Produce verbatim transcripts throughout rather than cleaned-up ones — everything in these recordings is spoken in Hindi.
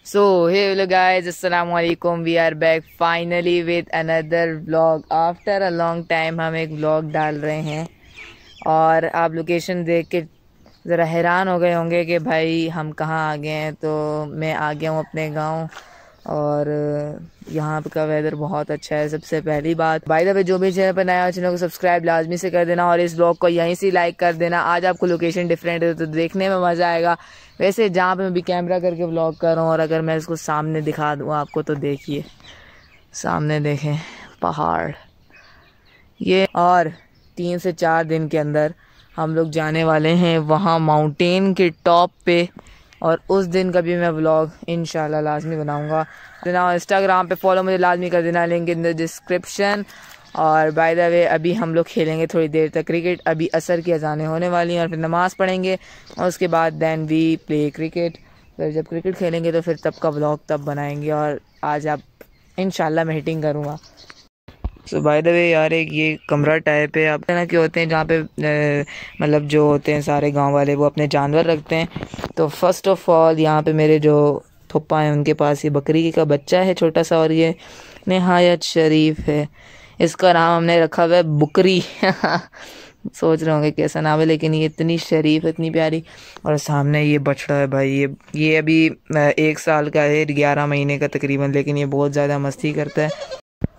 So hey hello guys, assalamu alaikum. We are back finally with another vlog. After a long time हम एक vlog डाल रहे हैं और आप लोकेशन देख के ज़रा हैरान हो गए होंगे कि भाई हम कहाँ आ गए हैं। तो मैं आ गया हूँ अपने गांव और यहाँ का वेदर बहुत अच्छा है। सबसे पहली बात, बाय द वे जो भी चैनल पर नया हो चैनल को सब्सक्राइब लाजमी से कर देना और इस ब्लॉग को यहीं से लाइक कर देना। आज आपको लोकेशन डिफरेंट है तो देखने में मज़ा आएगा। वैसे जहाँ पे मैं भी कैमरा करके व्लॉग कर रहा हूँ और अगर मैं इसको सामने दिखा दूँ आपको तो देखिए, सामने देखें पहाड़ ये। और तीन से चार दिन के अंदर हम लोग जाने वाले हैं वहाँ माउंटेन के टॉप पे और उस दिन का भी मैं व्लॉग इंशाल्लाह लाजमी बनाऊँगा। देना इंस्टाग्राम पे फॉलो मुझे लाजमी कर देना, लिंक इन द डिस्क्रिप्शन। और बाय द वे अभी हम लोग खेलेंगे थोड़ी देर तक क्रिकेट। अभी असर की अजानें होने वाली हैं और फिर नमाज़ पढ़ेंगे और उसके बाद दैन वी प्ले क्रिकेट। फिर जब क्रिकेट खेलेंगे तो फिर तब का व्लॉग तब बनाएंगे और आज आप इंशाल्लाह मैं हिटिंग करूँगा। सो बाय द वे यार, एक ये कमरा टाइप है आप ना कि होते हैं जहाँ पे मतलब जो होते हैं सारे गांव वाले वो अपने जानवर रखते हैं। तो फर्स्ट ऑफ ऑल यहाँ पे मेरे जो थप्पा हैं उनके पास ये बकरी का बच्चा है छोटा सा और ये नहायत शरीफ है। इसका नाम हमने रखा हुआ है बुकरी सोच रहे होंगे कैसा नाम है, लेकिन ये इतनी शरीफ इतनी प्यारी। और सामने ये बछड़ा है भाई, ये ये अभी एक साल का है, ग्यारह महीने का तकरीबन, लेकिन ये बहुत ज़्यादा मस्ती करता है।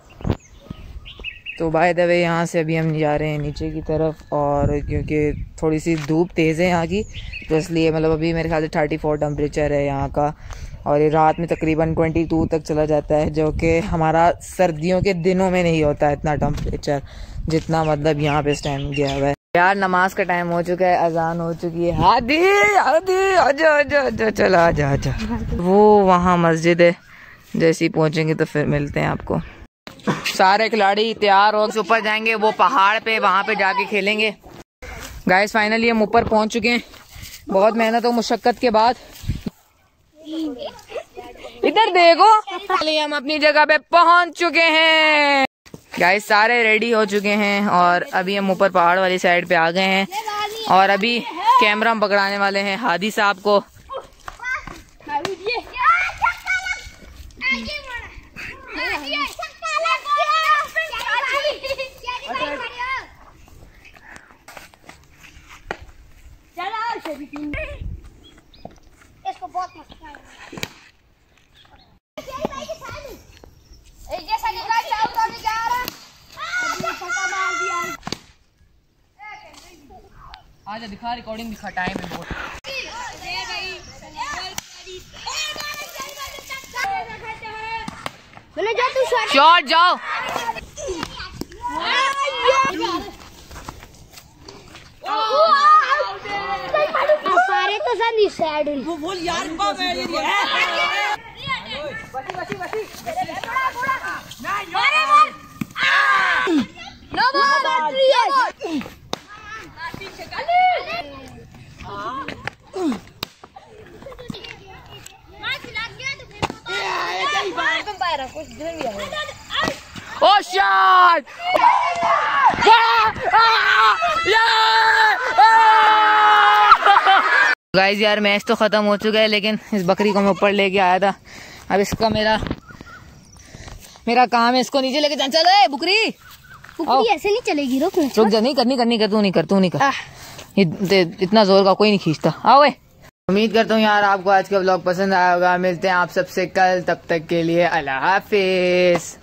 तो बाय द वे यहाँ से अभी हम जा रहे हैं नीचे की तरफ और क्योंकि थोड़ी सी धूप तेज़ है यहाँ की तो इसलिए मतलब अभी मेरे ख्याल से थर्टी फोर टेम्परेचर है यहाँ का और ये रात में तकरीबन ट्वेंटी टू तक चला जाता है, जो कि हमारा सर्दियों के दिनों में नहीं होता है इतना टेम्परेचर जितना मतलब यहाँ पे इस टाइम गया हुआ है। यार नमाज का टाइम हो चुका है, अजान हो चुकी है। हादी हादी आजा आजा आजा चला आजा आजा। वो वहाँ मस्जिद है, जैसे ही पहुँचेंगे तो फिर मिलते हैं आपको। सारे खिलाड़ी तैयार हो ऊपर जाएंगे वो पहाड़ पे, वहाँ पे जाके खेलेंगे। गाइस फाइनली हम ऊपर पहुँच चुके हैं बहुत मेहनत और मुशक्कत के बाद। इधर देखो हम अपनी जगह पे पहुँच चुके हैं। गाइस सारे रेडी हो चुके हैं और अभी हम ऊपर पहाड़ वाली साइड पे आ गए हैं और अभी कैमरा हम पकड़ाने वाले हैं हादी साहब को। इसको बहुत मस्त है। जैसा कि गाइस आउट होने जा रहा है, फटा मार दिया। आजा दिखा, रिकॉर्डिंग दिखा, टाइम है बहुत। मैंने जा तू शॉट शॉट जाओ। सारे तो सब सैड वो बोल यार कब है ये बची बची बची थोड़ा थोड़ा नहीं मारे मार नो बॉल बैटरी है पीछे गली हां मैच लग गया तो फिर ये कहीं बाहर तुम बाहर कुछ दिन भी है। ओ शॉट गाइस यार मैच तो ख़त्म हो चुका है, लेकिन इस बकरी को मैं ऊपर लेके आया था। अब इसका मेरा मेरा काम है इसको नीचे लेके जाना। चलो बुकरी बुकरी ऐसे नहीं चलेगी, रुक रुक जा। नहीं करनी करनी कर तू नहीं कर तू नहीं कर ये इतना जोर का कोई नहीं खींचता। आओ। उम्मीद करता हूँ यार आपको आज का व्लॉग पसंद आया होगा। मिलते हैं आप सबसे कल, तब तक के लिए अल्लाह हाफिज।